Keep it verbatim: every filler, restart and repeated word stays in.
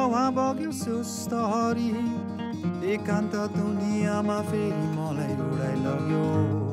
हावा बग्यो सुस्तरी एकान्त दुनियाँमा फेरि मलाई उडाइ लग्यो